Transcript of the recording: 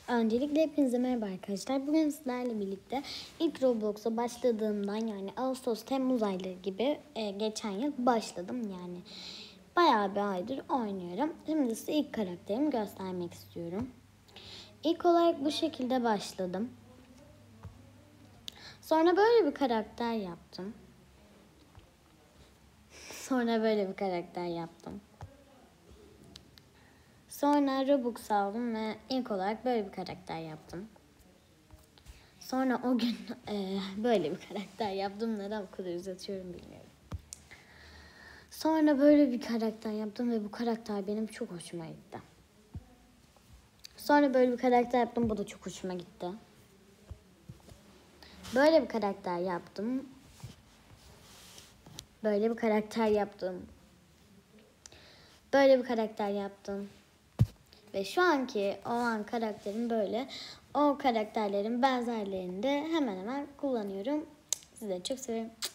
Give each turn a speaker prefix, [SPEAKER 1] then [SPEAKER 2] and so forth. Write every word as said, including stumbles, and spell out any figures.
[SPEAKER 1] Öncelikle hepinize merhaba arkadaşlar. Bugün sizlerle birlikte ilk Roblox'a başladığımdan yani Ağustos, Temmuz ayları gibi e, geçen yıl başladım yani. Bayağı bir aydır oynuyorum. Şimdi size ilk karakterimi göstermek istiyorum. İlk olarak bu şekilde başladım. Sonra böyle bir karakter yaptım. Sonra böyle bir karakter yaptım. Sonra Robux aldım ve ilk olarak böyle bir karakter yaptım. Sonra o gün e, böyle bir karakter yaptım. Neden bu kadar uzatıyorum bilmiyorum. Sonra böyle bir karakter yaptım ve bu karakter benim çok hoşuma gitti. Sonra böyle bir karakter yaptım. Bu da çok hoşuma gitti. Böyle bir karakter yaptım. Böyle bir karakter yaptım. Böyle bir karakter yaptım. Ve şu anki olan karakterim böyle. O karakterlerin benzerlerini de hemen hemen kullanıyorum. Sizleri çok seviyorum.